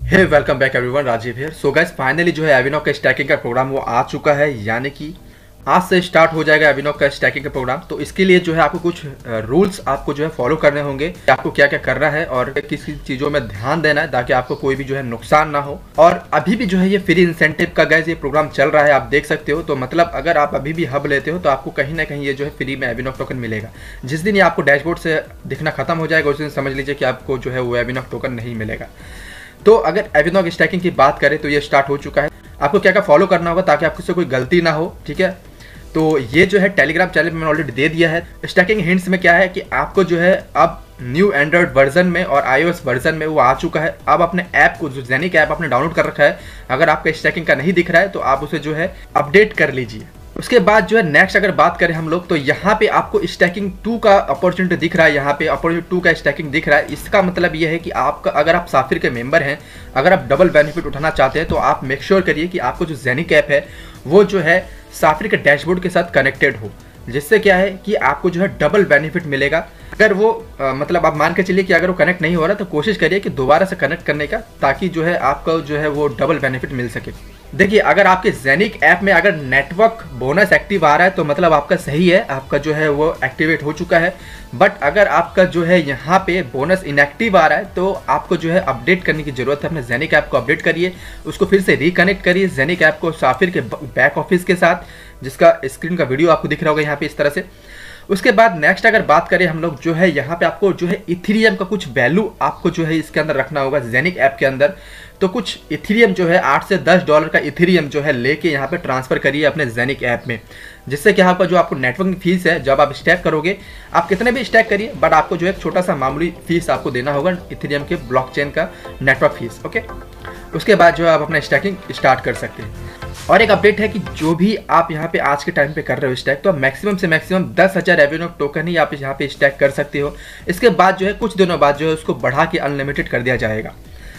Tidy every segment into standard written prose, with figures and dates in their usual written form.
Hey welcome back everyone, Rajeev here. So guys, finally जो है एविनॉक का स्टैकिंग का प्रोग्राम वो आ चुका है, यानी कि आज से स्टार्ट हो जाएगा एविनॉक का स्टैकिंग का प्रोग्राम। तो इसके लिए जो है आपको कुछ रूल्स आपको जो है फॉलो करने होंगे, आपको क्या क्या करना है और किस किस चीज़ों में ध्यान देना है ताकि आपको कोई भी जो है नुकसान ना हो। और अभी भी जो है ये फ्री इंसेंटिव का गाइस ये प्रोग्राम चल रहा है, आप देख सकते हो। तो मतलब अगर आप अभी भी हब लेते हो तो आपको कहीं ना कहीं ये जो है फ्री में एविनॉक टोकन मिलेगा। जिस दिन ये आपको डैशबोर्ड से दिखना खत्म हो जाएगा उस दिन समझ लीजिए कि आपको जो है वो एविनॉक टोकन नहीं मिलेगा। तो अगर एविनॉक स्टैकिंग की बात करें तो ये स्टार्ट हो चुका है। आपको क्या क्या फॉलो करना होगा ताकि आपसे कोई गलती ना हो, ठीक है। तो ये जो है टेलीग्राम चैनल में मैंने ऑलरेडी दे दिया है। स्टैकिंग हिंट्स में क्या है कि आपको जो है अब न्यू एंड्रॉइड वर्जन में और iOS वर्जन में वो आ चुका है। अब अपने ऐप को, जो जेनिक ऐप आपने डाउनलोड कर रखा है, अगर आपका स्टैकिंग का नहीं दिख रहा है तो आप उसे जो है अपडेट कर लीजिए। उसके बाद जो है नेक्स्ट अगर बात करें हम लोग, तो यहाँ पे आपको स्टैकिंग 2 का अपॉर्चुनिटी दिख रहा है। यहाँ पे अपॉर्चुनिटी 2 का स्टैकिंग दिख रहा है। इसका मतलब ये है कि आपका, अगर आप साफिर के मेंबर हैं, अगर आप डबल बेनिफिट उठाना चाहते हैं तो आप मेक श्योर करिए कि आपको जो जेनिक ऐप है वो जो है साफिर के डैशबोर्ड के साथ कनेक्टेड हो, जिससे क्या है कि आपको जो है डबल बेनिफिट मिलेगा। अगर वो मतलब आप मान के चलिए कि अगर वो कनेक्ट नहीं हो रहा तो कोशिश करिए कि दोबारा से कनेक्ट करने का, ताकि जो है आपका जो है वो डबल बेनिफिट मिल सके। देखिए, अगर आपके जेनिक ऐप में अगर नेटवर्क बोनस एक्टिव आ रहा है तो मतलब आपका सही है, आपका जो है वो एक्टिवेट हो चुका है। बट अगर आपका जो है यहाँ पे बोनस इनएक्टिव आ रहा है तो आपको जो है अपडेट करने की जरूरत है। अपने जेनिक ऐप को अपडेट करिए, उसको फिर से रिकनेक्ट करिए जेनिक ऐप को साफिर के बैक ऑफिस के साथ, जिसका स्क्रीन का वीडियो आपको दिख रहा होगा यहाँ पे इस तरह से। उसके बाद नेक्स्ट अगर बात करें हम लोग, जो है यहाँ पे आपको जो है इथेरियम का कुछ वैल्यू आपको जो है इसके अंदर रखना होगा जेनिक ऐप के अंदर। तो कुछ इथेरियम जो है $8 से $10 का इथेरियम जो है लेके यहाँ पे ट्रांसफर करिए अपने जेनिक ऐप में, जिससे कि आपका जो आपको नेटवर्किंग फीस है, जब आप स्टैक करोगे, आप कितने भी स्टैक करिए बट आपको जो है एक छोटा सा मामूली फीस आपको देना होगा इथेरियम के ब्लॉकचेन का नेटवर्क फीस, ओके। उसके बाद जो है आप अपना स्टैकिंग स्टार्ट कर सकते हैं। और एक अपडेट है कि जो भी आप यहाँ पे आज के टाइम पे कर रहे हो स्टैक, तो मैक्सिमम से मैक्सिमम 10,000 एविनॉक टोकन ही आप यहाँ पे स्टैक कर सकते हो। इसके बाद जो है कुछ दिनों बाद जो है उसको बढ़ा के अनलिमिटेड कर दिया जाएगा।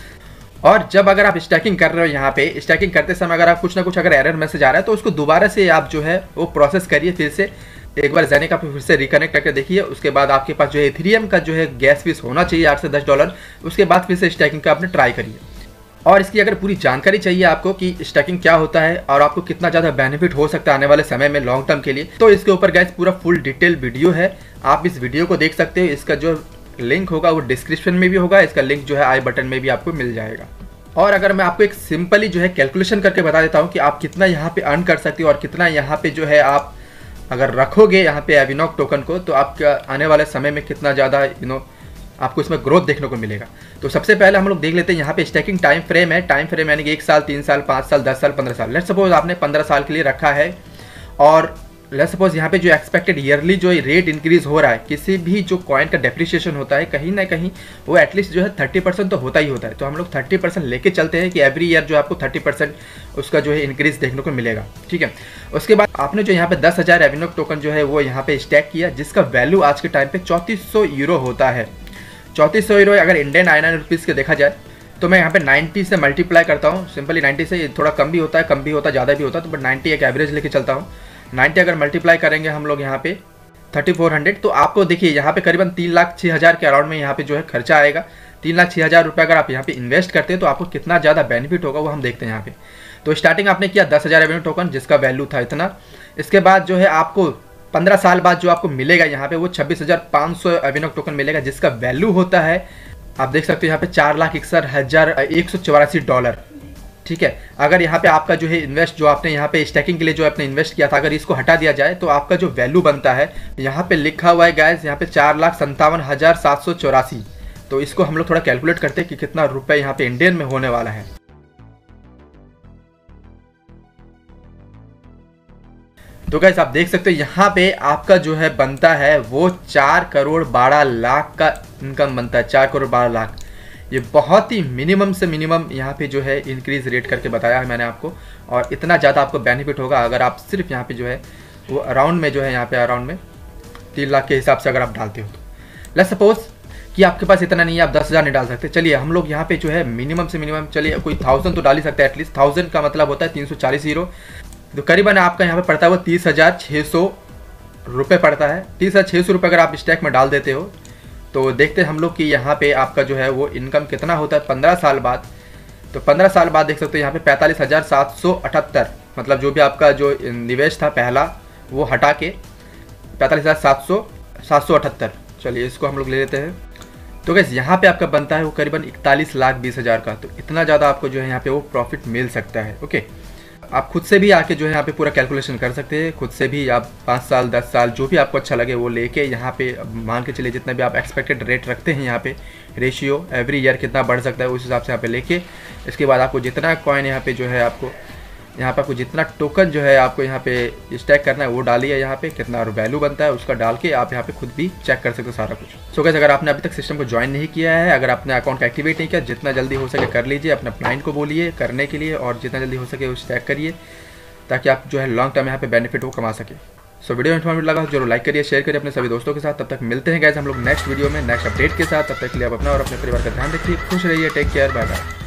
और जब अगर आप स्टैकिंग कर रहे हो, यहाँ पे स्टैकिंग करते समय अगर आप कुछ ना कुछ अगर एरर मैसेज आ रहा है तो उसको दोबारा से आप जो है वो प्रोसेस करिए, फिर से एक बार जेनिक आप फिर से रिकनेक्ट करके देखिए। उसके बाद आपके पास जो है इथेरियम का जो है गैस फीस होना चाहिए $8 से $10। उसके बाद फिर से स्टैकिंग का आपने ट्राई करिए। और इसकी अगर पूरी जानकारी चाहिए आपको कि स्टैकिंग क्या होता है और आपको कितना ज़्यादा बेनिफिट हो सकता है आने वाले समय में लॉन्ग टर्म के लिए, तो इसके ऊपर गाइस पूरा फुल डिटेल वीडियो है, आप इस वीडियो को देख सकते हो। इसका जो लिंक होगा वो डिस्क्रिप्शन में भी होगा, इसका लिंक जो है आई बटन में भी आपको मिल जाएगा। और अगर मैं आपको एक सिंपली जो है कैलकुलेशन करके बता देता हूँ कि आप कितना यहाँ पे अर्न कर सकते हो और कितना यहाँ पे जो है आप अगर रखोगे यहाँ पे एविनॉक टोकन को, तो आपका आने वाले समय में कितना ज़्यादा आपको इसमें ग्रोथ देखने को मिलेगा। तो सबसे पहले हम लोग देख लेते हैं यहाँ पे स्टैकिंग टाइम फ्रेम है। टाइम फ्रेम यानी कि 1 साल, 3 साल, 5 साल, 10 साल, 15 साल। लेट्स सपोज आपने 15 साल के लिए रखा है और लेट्स सपोज यहाँ पे जो एक्सपेक्टेड ईयरली जो रेट इंक्रीज हो रहा है, किसी भी जो कॉइन का डेप्रिसिएशन होता है कहीं ना कहीं वो एटलीस्ट जो है 30% तो होता ही होता है। तो हम लोग 30% लेके चलते हैं कि एवरी ईयर जो आपको 30% उसका जो है इंक्रीज देखने को मिलेगा, ठीक है। उसके बाद आपने जो यहाँ पे 10,000 एविनॉक टोकन जो है वो यहाँ पे स्टैक किया, जिसका वैल्यू आज के टाइम पे 3400 यूरो होता है। 3400 यूरो अगर इंडियन INR रुपीज़ के देखा जाए तो मैं यहाँ पे 90 से मल्टीप्लाई करता हूँ। सिंपली 90 से, थोड़ा कम भी होता है, कम भी होता है, ज़्यादा भी होता है, तो बट 90 एक एवरेज लेके चलता हूँ। 90 अगर मल्टीप्लाई करेंगे हम लोग यहाँ पे 3400, तो आपको देखिए यहाँ पे करीबन 3,06,000 के अराउंड में यहाँ पे जो है खर्चा आएगा। 3,06,000 रुपये अगर आप यहाँ पे इन्वेस्ट करते हैं तो आपको कितना ज़्यादा बेनिफिट होगा वो हम देखते हैं यहाँ पे। तो स्टार्टिंग आपने किया 10,000 एविनॉक टोकन, जिसका वैल्यू था इतना। इसके बाद जो है आपको 15 साल बाद जो आपको मिलेगा यहाँ पे वो 26,500 एविनॉक टोकन मिलेगा, जिसका वैल्यू होता है, आप देख सकते हो यहाँ पे $4,61,184, ठीक है। अगर यहाँ पे आपका जो है इन्वेस्ट, जो आपने यहाँ पे स्टैकिंग के लिए जो आपने इन्वेस्ट किया था, अगर इसको हटा दिया जाए तो आपका जो वैल्यू बनता है, यहाँ पे लिखा हुआ है गाइस, यहाँ पे 4,57,784। तो इसको हम लोग थोड़ा कैलकुलेट करते हैं कि कितना रुपए यहाँ पे इंडियन में होने वाला है। तो गाइस आप देख सकते हो यहाँ पे आपका जो है बनता है वो 4,12,00,000 का इनकम बनता है। 4,12,00,000, ये बहुत ही मिनिमम से मिनिमम यहाँ पे जो है इंक्रीज रेट करके बताया है मैंने आपको। और इतना ज़्यादा आपको बेनिफिट होगा अगर आप सिर्फ यहाँ पे जो है वो अराउंड में जो है यहाँ पे अराउंड में 3 लाख के हिसाब से अगर आप डालते हो तो। लेट्स सपोज कि आपके पास इतना नहीं है, आप 10,000 नहीं डाल सकते। चलिए हम लोग यहाँ पे जो है मिनिमम से मिनिमम, चलिए कोई 1000 तो डाल ही सकता है एटलीस्ट। 1000 का मतलब होता है 340 यूरो, तो करीबन आपका यहाँ पे पड़ता है वो 30,600 रुपये पड़ता है। 30,600 रुपये अगर आप स्टैक में डाल देते हो तो देखते हैं हम लोग कि यहाँ पे आपका जो है वो इनकम कितना होता है 15 साल बाद। तो 15 साल बाद देख सकते हो यहाँ पे 45,778, मतलब जो भी आपका जो निवेश था पहला वो हटा के 45,778। चलिए इसको हम लोग ले लेते हैं। तो गैस यहाँ पे आपका बनता है वो करीबन 41,20,000 का। तो इतना ज़्यादा आपको जो है यहाँ पे वो प्रॉफिट मिल सकता है। ओके, आप खुद से भी आके जो है यहाँ पे पूरा कैलकुलेशन कर सकते हैं। खुद से भी आप 5 साल 10 साल जो भी आपको अच्छा लगे वो लेके यहाँ पे मान के चलिए जितना भी आप एक्सपेक्टेड रेट रखते हैं यहाँ पे रेशियो एवरी ईयर कितना बढ़ सकता है उस हिसाब से यहाँ पे लेके, इसके बाद आपको जितना कॉइन यहाँ पे जो है आपको जितना टोकन जो है आपको यहाँ पे स्टैक करना है वो डालिए, यहाँ पे कितना वैल्यू बनता है उसका डाल के आप यहाँ पे खुद भी चेक कर सकते हो सारा कुछ। सो गाइस, अगर आपने अभी तक सिस्टम को ज्वाइन नहीं किया है, अगर आपने अकाउंट एक्टिवेट नहीं किया, जितना जल्दी हो सके कर लीजिए। अपना क्लाइंट को बोलिए करने के लिए और जितना जल्दी हो सके वो स्टैक करिए ताकि आप जो है लॉन्ग टर्म यहाँ पे बेनिफिट वो कमा सके। सो वीडियो इन्फॉर्मेटिव लगा जरूर लाइक करिए, शेयर करिए अपने सभी दोस्तों के साथ। तब तक मिलते हैं गाइस हम लोग नेक्स्ट वीडियो में नेक्स्ट अपडेट के साथ। तब तक के लिए आप अपना और अपने परिवार का ध्यान रखिए, खुश रहिए, टेक केयर, बाय बाय।